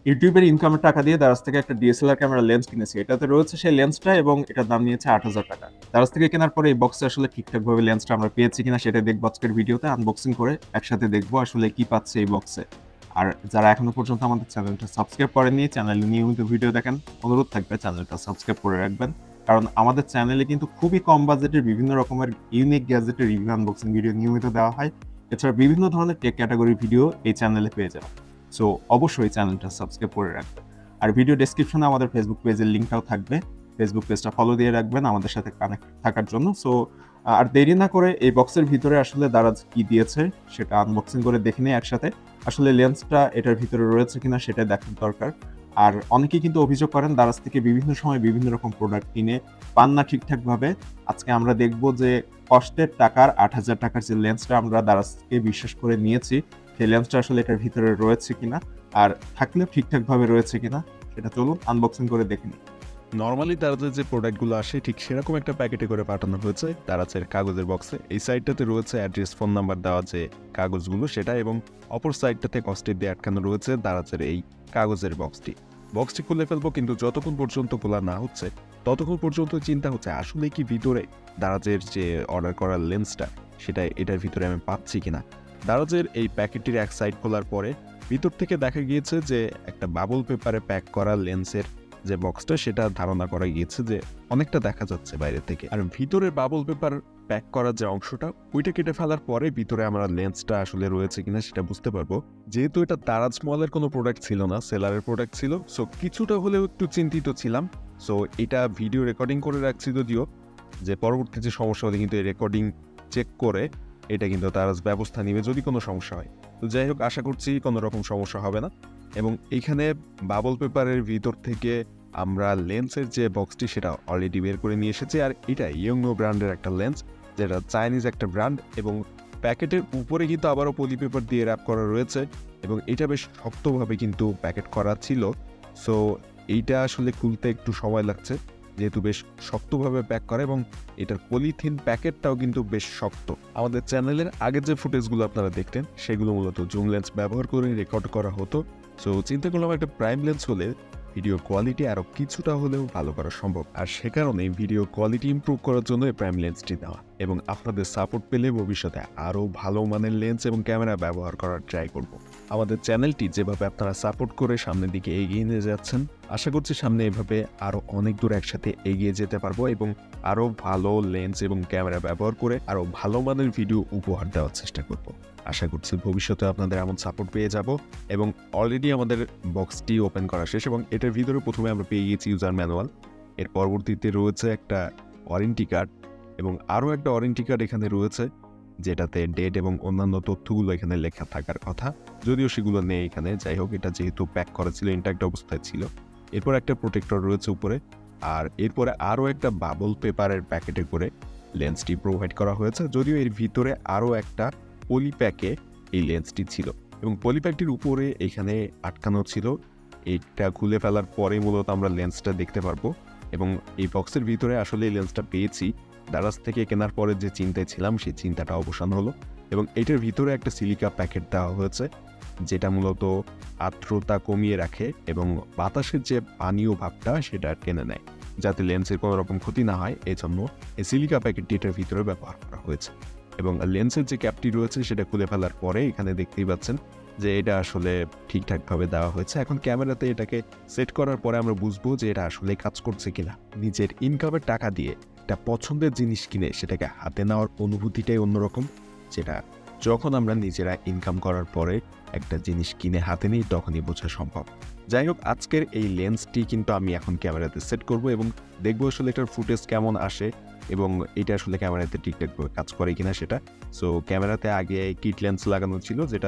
ইউটিউবের ইনকামের টাকা দিয়ে দারাজ থেকে একটা ডিএসএলআর ক্যামেরা লেন্স কিনেছি। এটাতে রয়েছে সেই লেন্সটা এবং এটার দাম নিয়েছে ৮,০০০ টাকা। দারাজ থেকে কেনার পরে এই বক্সে আসলে ঠিকঠাকভাবে লেন্সটা আমরা পেয়েছি কিনা সেটা দেখবো আজকের ভিডিওতে। আনবক্সিং করে একসাথে দেখবো আসলে কি পাচ্ছে এই বক্সে। আর যারা এখনো পর্যন্ত আমাদের চ্যানেলটা সাবস্ক্রাইব করেননি, চ্যানেলে নিয়মিত ভিডিও দেখেন, অনুরোধ থাকবে চ্যানেলটা সাবস্ক্রাইব করে রাখবেন। কারণ আমাদের চ্যানেলে কিন্তু খুবই কম বাজেটের বিভিন্ন রকমের ইউনিক গ্যাজেটের রিভিউ আনবক্সিং ভিডিও নিয়মিত দেওয়া হয়। এছাড়া বিভিন্ন ধরনের টেক ক্যাটাগরি ভিডিও এই চ্যানেলে পেয়ে যাবেন। সো অবশ্যই চ্যানেলটা সাবস্ক্রাইব করে রাখবেন। আর ভিডিও ডেসক্রিপশনে আমাদের ফেসবুক পেজের লিঙ্কটাও থাকবে। ফেসবুক পেজটা ফলো দিয়ে রাখবেন আমাদের সাথে কানেক্ট থাকার জন্য। সো আর দেরি না করে এই বক্সের ভিতরে আসলে দারাজ কি দিয়েছে সেটা আনবক্সিং করে দেখে নিই একসাথে। আসলে লেন্সটা এটার ভিতরে রয়েছে কিনা সেটা দেখার দরকার। আর অনেকেই কিন্তু অভিযোগ করেন দারাজ থেকে বিভিন্ন সময় বিভিন্ন রকম প্রোডাক্ট কিনে পান না ঠিকঠাকভাবে। আজকে আমরা দেখব যে কষ্টের টাকার ৮,০০০ টাকার যে লেন্সটা আমরা দারাজ থেকে বিশ্বাস করে নিয়েছি সেই লেন্সটা আসলে এটার ভিতরে রয়েছে কিনা, আর থাকলেও ঠিকঠাকভাবে রয়েছে কিনা সেটা চলুন আনবক্সিং করে দেখে নিই। নর্মালি দারাজের যে প্রোডাক্টগুলো আসে ঠিক সেরকম একটা প্যাকেটে করে পাঠানো হয়েছে দারাজের কাগজের বক্সে। এই সাইডটাতে রয়েছে অ্যাড্রেস, ফোন নাম্বার দেওয়া যে কাগজগুলো সেটা, এবং অপর সাইডটাতে কস্টের দিয়ে আটকানো রয়েছে দারাজের এই কাগজের বক্সটি খুলে ফেলবো, কিন্তু যতক্ষণ পর্যন্ত খোলা না হচ্ছে ততক্ষণ পর্যন্ত চিন্তা হচ্ছে আসলে কি ভিতরে দারাজের যে অর্ডার করার লেন্সটা সেটা এটার ভিতরে আমি পাচ্ছি কিনা। দারাজের এই প্যাকেটটির এক সাইড খোলার পরে ভিতর থেকে দেখা গিয়েছে যে একটা বাবল পেপারে প্যাক করা লেন্সের যে বক্সটা সেটা ধারণা করা গিয়েছে যে অনেকটা দেখা যাচ্ছে বাইরে থেকে। আর ভিতরের বাবল পেপার প্যাক করার যে অংশটা ওইটা কেটে ফেলার পরে ভিতরে আমরা লেন্সটা আসলে রয়েছে কিনা সেটা বুঝতে পারবো। যেহেতু এটা দারাজ মলের কোনো প্রোডাক্ট ছিল না, সেলারের প্রোডাক্ট ছিল, সো কিছুটা হলেও একটু চিন্তিত ছিলাম। সো এটা ভিডিও রেকর্ডিং করে রাখছি যদিও, যে পরবর্তী যে সমস্যা হলে কিন্তু এই রেকর্ডিং চেক করে এটা কিন্তু দারাজ ব্যবস্থা নিবে যদি কোনো সমস্যা হয়। তো যাই হোক, আশা করছি কোনো রকম সমস্যা হবে না। এবং এইখানে বাবল পেপারের ভিতর থেকে আমরা লেন্সের যে বক্সটি সেটা অলরেডি বের করে নিয়ে এসেছি। আর এটা ইয়ংনো ব্র্যান্ডের একটা লেন্স, যেটা চাইনিজ একটা ব্র্যান্ড, এবং প্যাকেটের উপরে কিন্তু আবারও পলি পেপার দিয়ে র্যাপ করা রয়েছে এবং এটা বেশ শক্তভাবে কিন্তু প্যাকেট করা ছিল। সো এইটা আসলে খুলতে একটু সময় লাগছে যেহেতু বেশ শক্তভাবে প্যাক করা, এবং এটার পলিথিন প্যাকেটটাও কিন্তু বেশ শক্ত। আমাদের চ্যানেলের আগের যে ফুটেজগুলো আপনারা দেখতেন সেগুলো মূলত জুম লেন্স ব্যবহার করে রেকর্ড করা হতো। সো চিন্তা করলাম একটা প্রাইম লেন্স হলে ভিডিও কোয়ালিটি আরও কিছুটা হলেও ভালো করা সম্ভব, আর সে কারণে ভিডিও কোয়ালিটি ইমপ্রুভ করার জন্য এই প্রাইম লেন্সটি দেওয়া, এবং আপনাদের সাপোর্ট পেলে ভবিষ্যতে আরও ভালো মানের লেন্স এবং ক্যামেরা ব্যবহার করার ট্রাই করব। আমাদের চ্যানেলটি যেভাবে আপনারা সাপোর্ট করে সামনের দিকে এগিয়ে নিয়ে যাচ্ছেন, আশা করছি সামনে এভাবে আরও অনেক দূর একসাথে এগিয়ে যেতে পারবো এবং আরও ভালো লেন্স এবং ক্যামেরা ব্যবহার করে আরও ভালো মানের ভিডিও উপহার দেওয়ার চেষ্টা করব। আশা করছি ভবিষ্যতে আপনাদের এমন সাপোর্ট পেয়ে যাব। এবং অলরেডি আমাদের বক্সটি ওপেন করা শেষ, এবং এটার ভিতরে প্রথমে আমরা পেয়ে গেছি ইউজার ম্যানুয়াল, এর পরবর্তীতে রয়েছে একটা ওয়ারেন্টি কার্ড, এবং আরও একটা ওয়ারেন্টি কার্ড এখানে রয়েছে যেটাতে ডেট এবং অন্যান্য তথ্যগুলো এখানে লেখা থাকার কথা, যদিও সেগুলো নেই এখানে। যাই হোক, এটা যেহেতু প্যাক করা ছিল, ইনট্যাক্ট অবস্থায় ছিল। এরপর একটা প্রোটেক্টর রয়েছে উপরে, আর এরপরে আরও একটা বাবল পেপারের প্যাকেটে করে লেন্সটি প্রোভাইড করা হয়েছে, যদিও এর ভিতরে আরও একটা পলিপ্যাকে এই লেন্সটি ছিল, এবং পলিপ্যাকটির উপরে এখানে আটকানো ছিল। এটা খুলে ফেলার পরে মূলত আমরা লেন্সটা দেখতে পারবো, এবং এই বক্সের ভিতরে আসলে এই লেন্সটা পেয়েছি। দারাজ থেকে কেনার পরে যে চিন্তায় ছিলাম সেই চিন্তাটা অবসান হলো, এবং এটার ভিতরে একটা সিলিকা প্যাকেট দেওয়া হয়েছে যেটা মূলত আর্দ্রতা কমিয়ে রাখে এবং বাতাসের যে পানীয় ভাবটা সেটা টেনে নেয়, যাতে লেন্সের কোনো রকম ক্ষতি না হয়। এই জন্য এই সিলিকা প্যাকেটটি এটার ভিতরে ব্যবহার করা হয়েছে। এবং লেন্সের যে ক্যাপটি রয়েছে সেটা খুলে ফেলার পরে এখানে দেখতেই পাচ্ছেন যে এটা আসলে ঠিকঠাকভাবে দেওয়া হয়েছে। এখন ক্যামেরাতে এটাকে সেট করার পরে আমরা বুঝবো যে এটা আসলে কাজ করছে কিনা। নিজের ইনকামের টাকা দিয়ে একটা পছন্দের জিনিস কিনে সেটাকে হাতে নেওয়ার অনুভূতিটাই অন্যরকম, যেটা যখন আমরা নিজেরা ইনকাম করার পরে একটা জিনিস কিনে হাতে নিই তখনই বোঝা সম্ভব। যাই হোক, আজকের এই লেন্সটি কিন্তু আমি এখন ক্যামেরাতে সেট করব এবং দেখবো আসলে এটার ফুটেজ কেমন আসে এবং এটা আসলে ক্যামেরাতে ঠিকঠাকভাবে কাজ করে কিনা সেটা। সো ক্যামেরাতে আগে কিট লেন্স লাগানো ছিল, যেটা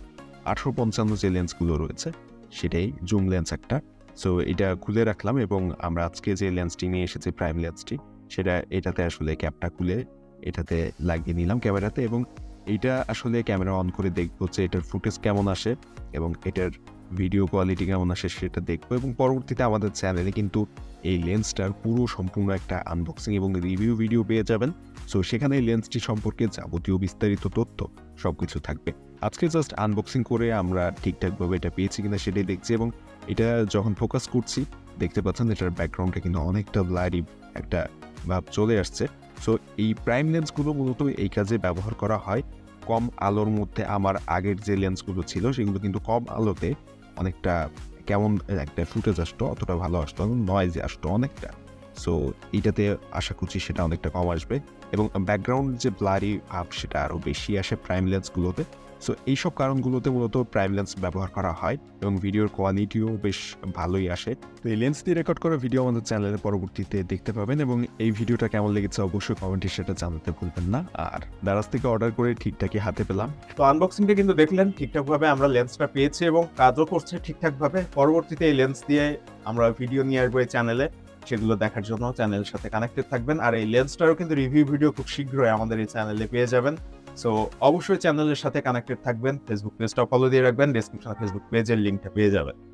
1855 যে লেন্সগুলো রয়েছে সেটাই জুম লেন্স একটা। সো এটা খুলে রাখলাম, এবং আমরা আজকে যে লেন্সটি নিয়ে এসেছি প্রাইম লেন্সটি, সেটা এটাতে আসলে ক্যাপটা খুলে এটাতে লাগিয়ে নিলাম ক্যামেরাতে, এবং এইটা আসলে ক্যামেরা অন করে দেখবো যে এটার ফুটেজ কেমন আসে এবং এটার ভিডিও কোয়ালিটি কেমন আসে সেটা দেখবো। এবং পরবর্তীতে আমাদের চ্যানেলে কিন্তু এই লেন্সটার পুরো সম্পূর্ণ একটা আনবক্সিং এবং রিভিউ ভিডিও পেয়ে যাবেন। সো সেখানে এই লেন্সটি সম্পর্কে যাবতীয় বিস্তারিত তথ্য সবকিছু থাকবে। আজকে জাস্ট আনবক্সিং করে আমরা ঠিকঠাকভাবে এটা পেয়েছি কিনা সেটাই দেখছি, এবং এটা যখন ফোকাস করছি দেখতে পাচ্ছেন এটার ব্যাকগ্রাউন্ডে কিন্তু অনেকটা ব্লারি একটা ভাব চলে আসছে। সো এই প্রাইম লেন্সগুলো মূলত এই কাজে ব্যবহার করা হয়। কম আলোর মধ্যে আমার আগের যে লেন্সগুলো ছিল সেগুলো কিন্তু কম আলোতে অনেকটা কেমন একটা ফুটেজ আসতো, অতটা ভালো আসতো, নয়েজে আসতো অনেকটা। সো এইটাতে আশা করছি সেটা অনেকটা কম আসবে, এবং ব্যাকগ্রাউন্ড যে ব্লারি ভাব সেটা আরও বেশি আসে প্রাইম লেন্সগুলোতে। সো এইসব কারণগুলোতে মূলত প্রাইম লেন্স ব্যবহার করা হয়, এবং ভিডিওর কোয়ালিটিও বেশ ভালোই আসে। তো এই লেন্স দিয়ে রেকর্ড করা ভিডিও আমাদের চ্যানেলে পরবর্তীতে দেখতে পাবেন, এবং এই ভিডিওটা কেমন লেগেছে অবশ্যই কমেন্টে সেটা জানাতে ভুলবেন না। আর দারাজ থেকে অর্ডার করে ঠিকঠাকই হাতে পেলাম। তো আনবক্সিংটা কিন্তু দেখলেন, ঠিকঠাকভাবে আমরা লেন্সটা পেয়েছি এবং কাজও করছে ঠিকঠাকভাবে। পরবর্তীতে এই লেন্স দিয়ে আমরা ভিডিও নিয়ে আসবো এই চ্যানেলে, সেগুলো দেখার জন্য চ্যানেলের সাথে কানেক্টেড থাকবেন। আর এই লেন্সটারও কিন্তু রিভিউ ভিডিও খুব শীঘ্রই আমাদের এই চ্যানেলে পেয়ে যাবেন। সো অবশ্যই চ্যানেলের সাথে কানেক্টেড থাকবেন, ফেসবুক পেজটা ফলো দিয়ে রাখবেন, ডেসক্রিপশনে ফেসবুক পেজের লিঙ্কটা পেয়ে যাবেন।